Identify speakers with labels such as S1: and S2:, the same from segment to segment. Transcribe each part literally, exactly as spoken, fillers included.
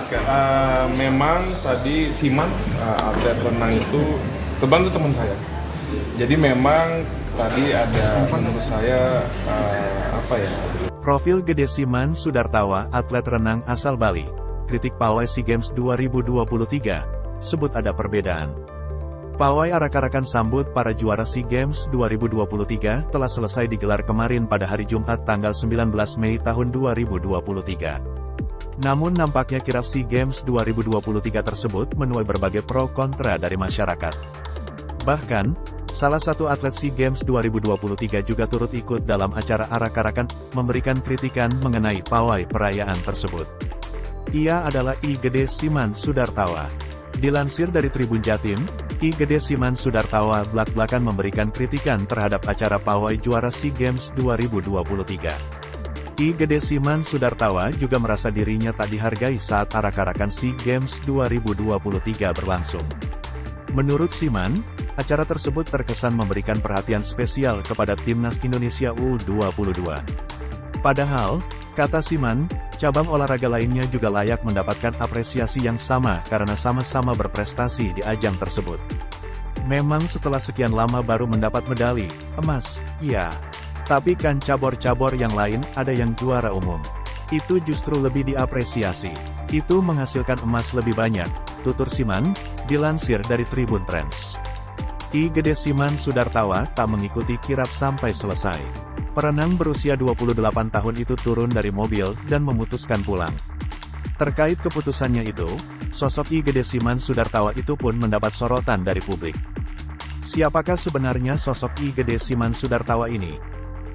S1: Uh, memang tadi Siman, uh, atlet renang itu, kebetulan itu teman saya. Jadi memang tadi ada menurut saya uh, apa ya?
S2: Profil Gede Siman Sudartawa, atlet renang asal Bali. Kritik pawai SEA Games dua ribu dua puluh tiga. Sebut ada perbedaan. Pawai arak-arakan sambut para juara SEA Games dua ribu dua puluh tiga telah selesai digelar kemarin pada hari Jumat tanggal sembilan belas Mei tahun dua ribu dua puluh tiga. Namun nampaknya kirap SEA Games dua ribu dua puluh tiga tersebut menuai berbagai pro kontra dari masyarakat. Bahkan, salah satu atlet SEA Games dua ribu dua puluh tiga juga turut ikut dalam acara arak-arakan, memberikan kritikan mengenai pawai perayaan tersebut. Ia adalah I Gede Siman Sudartawa. Dilansir dari Tribun Jatim, I Gede Siman Sudartawa blak-blakan memberikan kritikan terhadap acara pawai juara SEA Games dua ribu dua puluh tiga. I Gede Siman Sudartawa juga merasa dirinya tak dihargai saat arak-arakan SEA Games dua ribu dua puluh tiga berlangsung. Menurut Siman, acara tersebut terkesan memberikan perhatian spesial kepada Timnas Indonesia U dua puluh dua. Padahal, kata Siman, cabang olahraga lainnya juga layak mendapatkan apresiasi yang sama karena sama-sama berprestasi di ajang tersebut. Memang setelah sekian lama baru mendapat medali emas, iya. Tapi kan cabur-cabur yang lain ada yang juara umum. Itu justru lebih diapresiasi. Itu menghasilkan emas lebih banyak, tutur Siman, dilansir dari Tribun Trends. I Gede Siman Sudartawa tak mengikuti kirap sampai selesai. Perenang berusia dua puluh delapan tahun itu turun dari mobil dan memutuskan pulang. Terkait keputusannya itu, sosok I Gede Siman Sudartawa itu pun mendapat sorotan dari publik. Siapakah sebenarnya sosok I Gede Siman Sudartawa ini?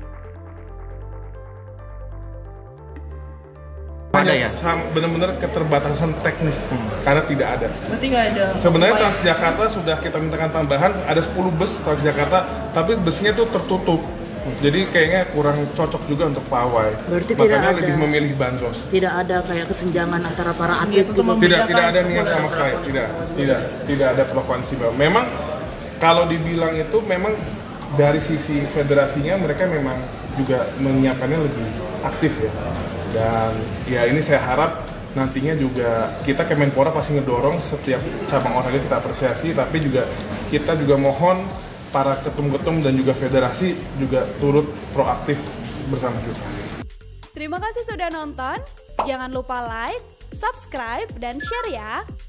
S1: Ada ya? Benar-benar keterbatasan teknis, hmm. karena tidak ada.
S3: Berarti nggak ada.
S1: Sebenarnya Transjakarta sudah kita mintakan tambahan, ada sepuluh bus Transjakarta, tapi busnya itu tertutup. Jadi kayaknya kurang cocok juga untuk pawai.
S3: Berarti
S1: makanya
S3: tidak ada,
S1: lebih memilih bandros.
S3: Tidak ada kayak kesenjangan antara para atlet gitu.
S1: Tidak, tidak ada niat sama sekali. Tidak, tidak, tidak ada provinsi. Memang kalau dibilang itu memang dari sisi federasinya mereka memang juga menyiapkannya lebih aktif ya. Dan ya ini saya harap nantinya juga kita Kemenpora pasti ngedorong setiap cabang olahraga kita apresiasi, tapi juga kita juga mohon para ketum-ketum dan juga federasi juga turut proaktif bersama kita.
S4: Terima kasih sudah nonton, jangan lupa like, subscribe, dan share ya!